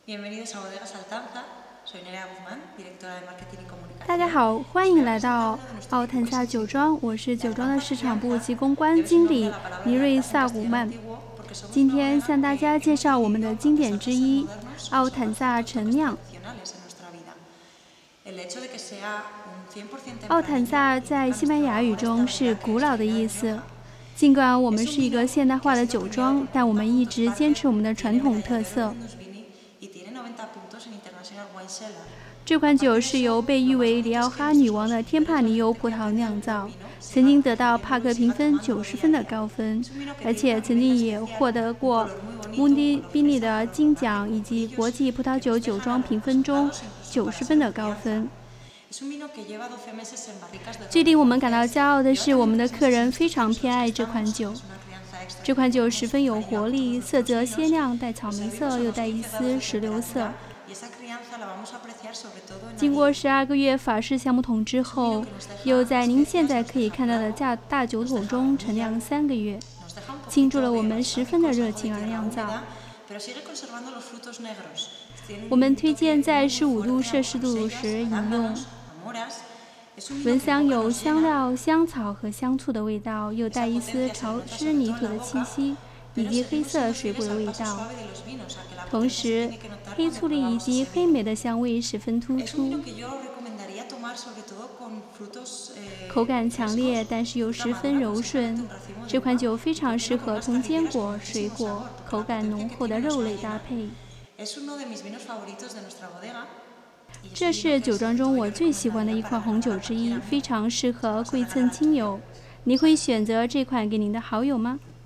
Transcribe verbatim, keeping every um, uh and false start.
Bienvenidos a Bodegas Altanza. Soy directora de marketing y comunicación. 大家好，欢迎来到奥坦萨酒庄，我是酒庄的市场部及公关经理尼瑞萨古曼。今天向大家介绍我们的经典之一——奥坦萨陈酿。奥坦萨在西班牙语中是古老的意思。尽管我们是一个现代化的酒庄，但我们一直坚持我们的传统特色。这款酒是由被誉为里奥哈女王的天帕尼油葡萄酿造，曾经得到帕克评分九十分的高分，而且曾经也获得过Mundus Vini的金奖以及国际葡萄酒酒庄评分中九十分的高分。最令我们感到骄傲的是，我们的客人非常偏爱这款酒。这款酒十分有活力，色泽鲜亮，带草莓色，又带一丝石榴色。经过十二个月法式橡木桶之后，又在您现在可以看到的大大酒桶中陈酿三个月，倾注了我们十分的热情而酿造。我们推荐在十五度摄氏度时饮用。闻香有香料、香草和香醋的味道，又带一丝潮湿泥土的气息，以及黑色水果的味道。同时，黑醋栗以及黑莓的香味十分突出，口感强烈，但是又十分柔顺。这款酒非常适合同坚果、水果、口感浓厚的肉类搭配。这是酒庄中我最喜欢的一款红酒之一，非常适合馈赠亲友。你会选择这款给您的好友吗？